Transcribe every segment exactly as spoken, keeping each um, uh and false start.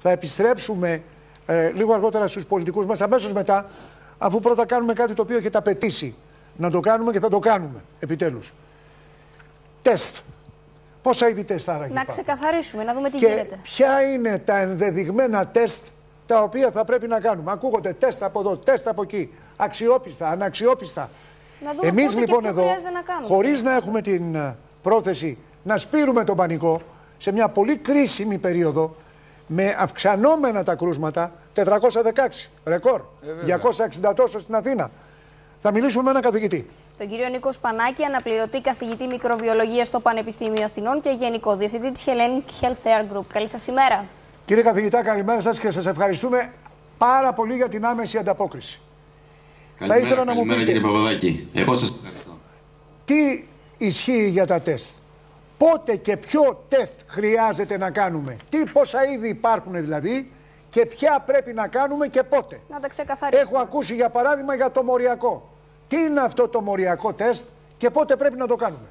θα επιστρέψουμε ε, λίγο αργότερα στους πολιτικούς μας, αμέσως μετά, αφού πρώτα κάνουμε κάτι το οποίο έχετε απαιτήσει να το κάνουμε και θα το κάνουμε επιτέλους. Τεστ. Πόσα είδη τεστ άραγε? Να ξεκαθαρίσουμε, να δούμε τι και γίνεται. Ποια είναι τα ενδεδειγμένα τεστ τα οποία θα πρέπει να κάνουμε? Ακούγονται τεστ από εδώ, τεστ από εκεί, αξιόπιστα, αναξιόπιστα. Εμείς λοιπόν εδώ, να χωρίς να έχουμε την πρόθεση να σπείρουμε τον πανικό, σε μια πολύ κρίσιμη περίοδο, με αυξανόμενα τα κρούσματα, τετρακόσια δεκαέξι, ρεκόρ, ε, διακόσια εξήντα τόσο στην Αθήνα, θα μιλήσουμε με έναν καθηγητή. Τον κύριο Νίκο Σπανάκη, αναπληρωτή καθηγητή μικροβιολογίας στο Πανεπιστήμιο Αθηνών και γενικό διευθυντή της Hellenic Health Group. Καλή σας ημέρα. Κύριε καθηγητά, καλημέρα σας και σας ευχαριστούμε πάρα πολύ για την άμεση ανταπόκριση. Καλημέρα, θα ήθελα να καλημέρα, μου πείτε, κύριε Παπαδάκη. Εγώ σας ευχαριστώ. Τι ισχύει για τα τεστ? Πότε και ποιο τεστ χρειάζεται να κάνουμε? Τι, πόσα είδη υπάρχουν δηλαδή και ποια πρέπει να κάνουμε και πότε? Να τα ξεκαθαρίσουμε. Έχω ακούσει για παράδειγμα για το μοριακό. Τι είναι αυτό το μοριακό τεστ και πότε πρέπει να το κάνουμε?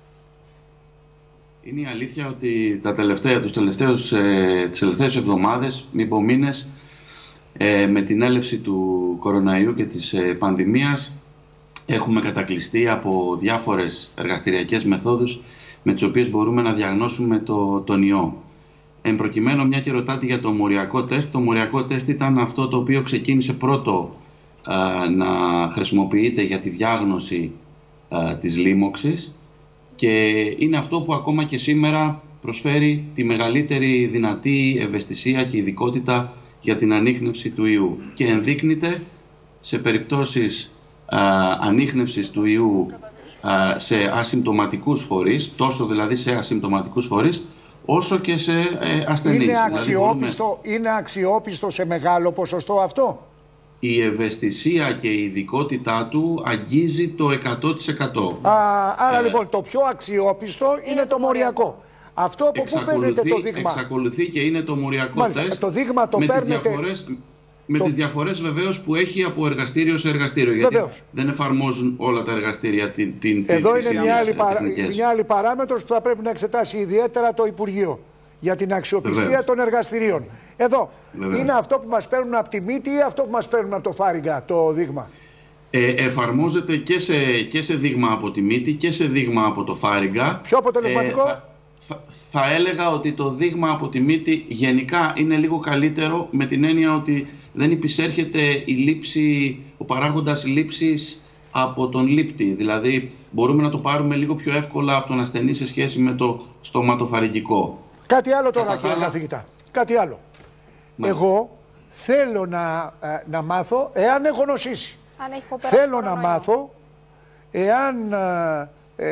Είναι η αλήθεια ότι τα τελευταία, τους τελευταίους, ε, τις τελευταίες εβδομάδες, μήπως μήνες, ε, με την έλευση του κοροναϊού και της ε, πανδημίας, έχουμε κατακλειστεί από διάφορες εργαστηριακές μεθόδους με τις οποίες μπορούμε να διαγνώσουμε το, τον ιό. Εν προκειμένου, μια και ρωτάτε για το μοριακό τεστ, το μοριακό τεστ ήταν αυτό το οποίο ξεκίνησε πρώτο α, να χρησιμοποιείται για τη διάγνωση α, της λίμωξης και είναι αυτό που ακόμα και σήμερα προσφέρει τη μεγαλύτερη δυνατή ευαισθησία και ειδικότητα για την ανίχνευση του ιού και ενδείκνυται σε περιπτώσεις α, ανίχνευσης του ιού α, σε ασυμπτωματικούς φορείς, τόσο δηλαδή σε ασυμπτωματικούς φορείς, όσο και σε ε, ασθενείς. Είναι αξιόπιστο, δηλαδή, είναι αξιόπιστο σε μεγάλο ποσοστό αυτό? Η ευαισθησία και η ειδικότητά του αγγίζει το εκατό τοις εκατό. Α, άρα ε, λοιπόν το πιο αξιόπιστο είναι, είναι το μοριακό. Αυτό από πού παίρνετε το δείγμα? Εξακολουθεί και είναι το μοριακό Μάλιστα, τεστ. Το δείγμα το με παίρνετε... τις διαφορές, με το... τις διαφορές βεβαίως που έχει από εργαστήριο σε εργαστήριο. Γιατί βεβαίως δεν εφαρμόζουν όλα τα εργαστήρια την, την Εδώ την, είναι μια άλλη, παρά... μια άλλη παράμετρος που θα πρέπει να εξετάσει ιδιαίτερα το Υπουργείο για την αξιοπιστία βεβαίως των εργαστηρίων. Εδώ βεβαίως είναι αυτό που μας παίρνουν από τη μύτη ή αυτό που μας παίρνουν από το φάριγγα το δείγμα? Ε, εφαρμόζεται και σε, και σε δείγμα από τη μύτη και σε δείγμα από το φάριγγα. Πιο αποτελεσματικό? Ε, θα, θα, θα έλεγα ότι το δείγμα από τη μύτη γενικά είναι λίγο καλύτερο, με την έννοια ότι δεν υπησέρχεται η λήψη, ο παράγοντας λήψης από τον λήπτη. Δηλαδή μπορούμε να το πάρουμε λίγο πιο εύκολα από τον ασθενή σε σχέση με το στοματοφαρυγγικό. Κάτι άλλο τώρα, Κατά κύριε άλλα... καθηγητά. Κάτι άλλο. Μάλιστα. Εγώ θέλω να, να μάθω εάν έχω νοσήσει. Αν έχω θέλω να μάθω εάν ε,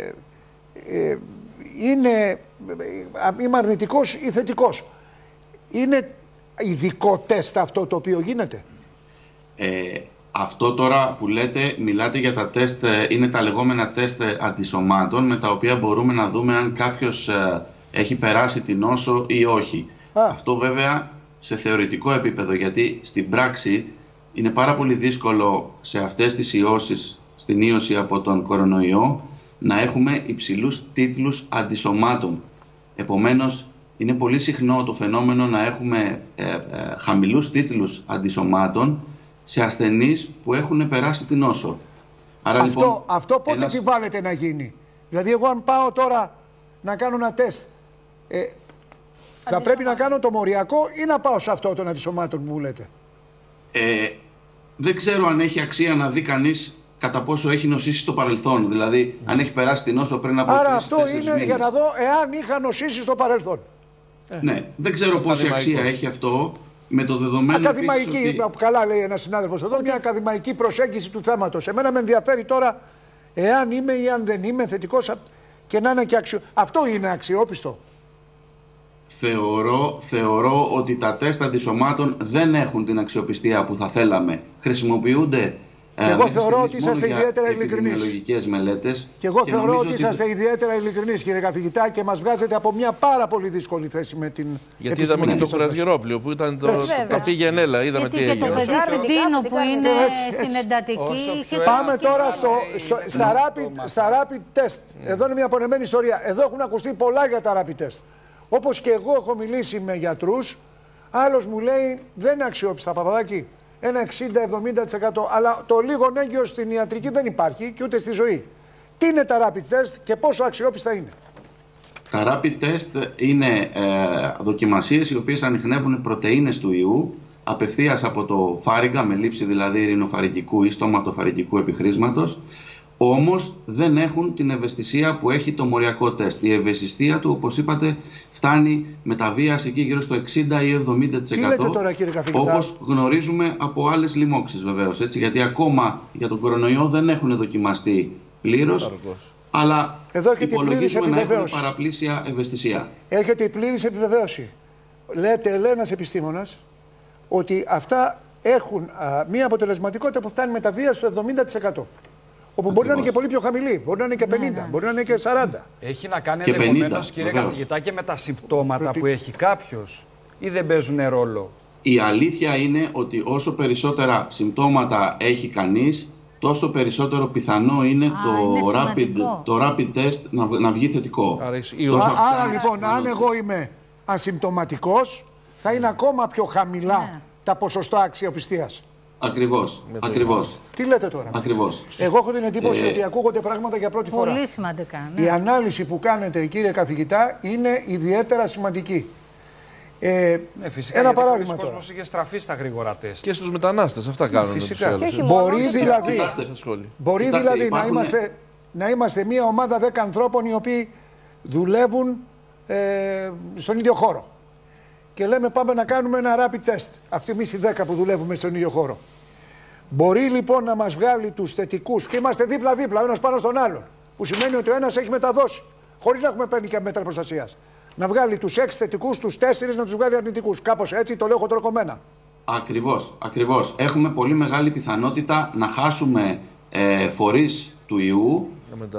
ε, είναι, είμαι αρνητικός ή θετικός. Είναι ειδικό τεστ αυτό το οποίο γίνεται? Ε, αυτό τώρα που λέτε, μιλάτε για τα τεστ, είναι τα λεγόμενα τεστ αντισωμάτων, με τα οποία μπορούμε να δούμε αν κάποιος ε, έχει περάσει την νόσο ή όχι. Α. Αυτό βέβαια σε θεωρητικό επίπεδο, γιατί στην πράξη είναι πάρα πολύ δύσκολο σε αυτές τις ιώσεις, στην ίωση από τον κορονοϊό, να έχουμε υψηλούς τίτλους αντισωμάτων. Επομένως, είναι πολύ συχνό το φαινόμενο να έχουμε ε, ε, χαμηλούς τίτλους αντισωμάτων σε ασθενείς που έχουν περάσει την νόσο. Άρα, αυτό, λοιπόν, αυτό πότε ένας... επιβάλλεται να γίνει? Δηλαδή εγώ αν πάω τώρα να κάνω ένα τεστ, ε, θα πρέπει να κάνω το μοριακό ή να πάω σε αυτό των αντισωμάτων που μου λέτε? Ε, δεν ξέρω αν έχει αξία να δει κανείς κατά πόσο έχει νοσήσει στο παρελθόν. Δηλαδή, αν έχει περάσει την νόσο πριν από Άρα αυτό είναι μήνες. Για να δω εάν είχα νοσήσει στο παρελθόν. Ε. Ναι, δεν ξέρω πόση αξία έχει αυτό με το δεδομένο. Ακαδημαϊκή, ότι... καλά λέει ένας συνάδελφος εδώ, μια ακαδημαϊκή προσέγγιση του θέματος. Εμένα με ενδιαφέρει τώρα εάν είμαι ή αν δεν είμαι θετικός και να είναι και αξιο... Αυτό είναι αξιόπιστο? Θεωρώ, θεωρώ ότι τα τεστ αντισωμάτων δεν έχουν την αξιοπιστία που θα θέλαμε. Χρησιμοποιούνται και εγώ ε, θεωρώ ότι είσαστε ιδιαίτερα ειλικρινείς μελέτες. Και εγώ και θεωρώ ότι είσαστε ότι... ιδιαίτερα ειλικρινείς, κύριε καθηγητά, και μας βγάζετε από μια πάρα πολύ δύσκολη θέση με την. Γιατί είδαμε και το κουρασγερόπλιο που ήταν το, το πήγαινε έλα, είδαμε τι έγινε. Και το Πεζάρδινο που είναι στην εντατική. Πάμε τώρα στο, στο, στα, rapid, στα rapid test. Εδώ είναι μια απονεμένη ιστορία. Εδώ έχουν ακουστεί πολλά για τα rapid test. Όπως και εγώ έχω μιλήσει με γιατρούς, Άλλος μου λέει δεν είναι αξιόπιστα, Παπαδάκη. Ένα εξήντα με εβδομήντα τοις εκατό. Αλλά το λίγο νέγιο στην ιατρική δεν υπάρχει και ούτε στη ζωή. Τι είναι τα rapid test και πόσο αξιόπιστα είναι? Τα rapid test είναι ε, δοκιμασίες οι οποίες ανιχνεύουν πρωτεΐνες του ιού απευθείας από το φάρυγγα, με λήψη δηλαδή ειρηνοφαρυγγικού ή στοματοφαρυγγικού επιχρήσματος, όμως δεν έχουν την ευαισθησία που έχει το μοριακό τεστ. Η ευαισθησία του, όπως είπατε, φτάνει με τα βίας εκεί γύρω στο εξήντα ή εβδομήντα τοις εκατό. Τι λέτε τώρα, κύριε καθηγητά? Όπως γνωρίζουμε από άλλες λοιμώξεις βεβαίως, έτσι, γιατί ακόμα για τον κορονοϊό δεν έχουν δοκιμαστεί πλήρως, αλλά υπολογίζουμε να έχουν παραπλήσια ευαισθησία. Έχετε η πλήρης επιβεβαίωση. Λέτε, λέει ένας επιστήμονας, ότι αυτά έχουν α, μία αποτελεσματικότητα που φτάνει με τα βία στο εβδομήντα τοις εκατό. Όπου μπορεί να είναι και πολύ πιο χαμηλή, μπορεί να είναι και πενήντα, ναι, ναι. μπορεί να είναι και σαράντα. Έχει να κάνει ενδεχομένως, κύριε βεβαίως. καθηγητά, και με τα συμπτώματα Προτι... που έχει κάποιος, ή δεν παίζουν ρόλο? Η αλήθεια είναι ότι όσο περισσότερα συμπτώματα έχει κανείς, τόσο περισσότερο πιθανό είναι, Α, το, είναι rapid, το rapid test να, να βγει θετικό. Άρα, Άρα λοιπόν, αν εγώ είμαι ασυμπτωματικός, θα είναι ακόμα πιο χαμηλά ναι. τα ποσοστά αξιοπιστίας. Ακριβώς, ακριβώς. Τι λέτε τώρα? Ακριβώς. Εγώ έχω την εντύπωση ε... ότι ακούγονται πράγματα για πρώτη Πολύ φορά. Πολύ σημαντικά. Ναι. Η ανάλυση που κάνετε, κύριε καθηγητά, είναι ιδιαίτερα σημαντική. Ε, ναι, φυσικά, ένα παράδειγμα. Ο κόσμος είχε στραφεί στα γρήγορα τεστ. Και στους μετανάστες, αυτά κάνουν. Φυσικά. Μπορεί δηλαδή, μπορεί Κοιτάξτε, δηλαδή υπάρχουν... να, είμαστε, να είμαστε μια ομάδα δέκα ανθρώπων οι οποίοι δουλεύουν ε, στον ίδιο χώρο. Και λέμε πάμε να κάνουμε ένα rapid test. Αυτή εμείς οι δέκα που δουλεύουμε στον ίδιο χώρο. Μπορεί λοιπόν να μας βγάλει τους θετικούς και είμαστε δίπλα-δίπλα, ο ένας πάνω στον άλλον. Που σημαίνει ότι ο ένας έχει μεταδώσει, χωρίς να έχουμε παίρνει και μέτρα προστασίας. Να βγάλει τους έξι θετικούς, τους τέσσερις να τους βγάλει αρνητικούς. Κάπως έτσι το λέω χοντροκομμένα. Ακριβώς, ακριβώς. Έχουμε πολύ μεγάλη πιθανότητα να χάσουμε ε, φορείς του ιού.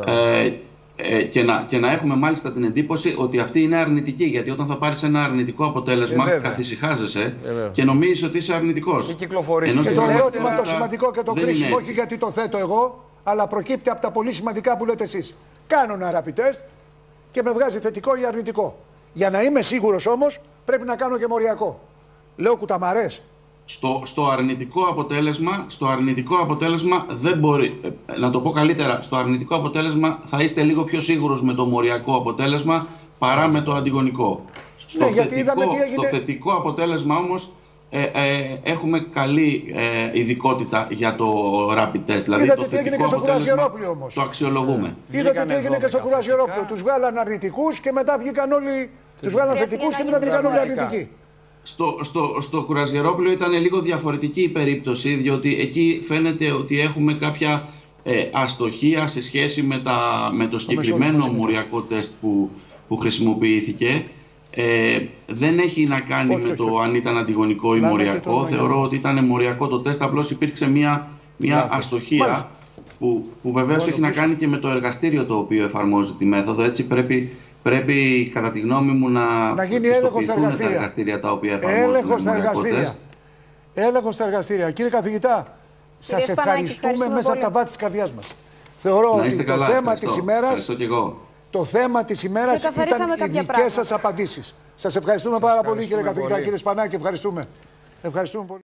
Ε, Ε, και, να, και να έχουμε μάλιστα την εντύπωση ότι αυτή είναι αρνητική. Γιατί όταν θα πάρεις ένα αρνητικό αποτέλεσμα, ε, καθησυχάζεσαι ε, και νομίζεις ότι είσαι αρνητικός. Και κυκλοφορείς. Και το ερώτημα το σημαντικό και το κρίσιμο, όχι γιατί το θέτω εγώ, αλλά προκύπτει από τα πολύ σημαντικά που λέτε εσείς. Κάνω ένα rapid test και με βγάζει θετικό ή αρνητικό. Για να είμαι σίγουρος όμως, πρέπει να κάνω και μοριακό. Λέω κουταμαρές. Στο, στο, αρνητικό αποτέλεσμα, στο αρνητικό αποτέλεσμα δεν μπορεί, να το πω καλύτερα, στο αρνητικό αποτέλεσμα θα είστε λίγο πιο σίγουρος με το μοριακό αποτέλεσμα παρά με το αντιγονικό. Στο, ναι, θετικό, στο θετικό αποτέλεσμα όμως ε, ε, έχουμε καλή ε, ειδικότητα για το rapid test. Δηλαδή είδατε το τι έγινε και στο Κουρασγερόπλιο όμως. Το αξιολογούμε. Είδατε τι έγινε και στο Κουρασγερόπλιο. Τους βγάλαν αρνητικούς και μετά βγήκαν όλοι, τους βγάλαν θετικούς και μετά βγήκαν όλοι αρνητικοί. Στο, στο, στο Κουρασγερόπλιο ήταν λίγο διαφορετική η περίπτωση, διότι εκεί φαίνεται ότι έχουμε κάποια ε, αστοχία σε σχέση με, τα, με το συγκεκριμένο μοριακό τεστ που, που χρησιμοποιήθηκε. Ε, δεν έχει να κάνει όχι, με το όχι. αν ήταν αντιγονικό ή μοριακό. Θεωρώ ότι ήταν μοριακό το τεστ, απλώς υπήρξε μια, μια αστοχία που, που βεβαίως έχει να κάνει και με το εργαστήριο το οποίο εφαρμόζει τη μέθοδο. Έτσι πρέπει... Πρέπει, κατά τη γνώμη μου, να, να γίνει έλεγχο στα εργαστήρια. τα εργαστήρια τα οποία εφαρμόζουν έλεγχο στα εργαστήρια. Έλεγχο στα εργαστήρια. Κύριε καθηγητά, σας ευχαριστούμε μέσα από τα βάθη της καρδιάς μας. Θεωρώ ότι καλά, το θέμα της ημέρας, το θέμα της ημέρας ήταν οι δικές σας απαντήσεις. Σας ευχαριστούμε σας πάρα πολύ, κύριε καθηγητά. Κύριε Σπανάκη, ευχαριστούμε. Ευχαριστούμε πολύ.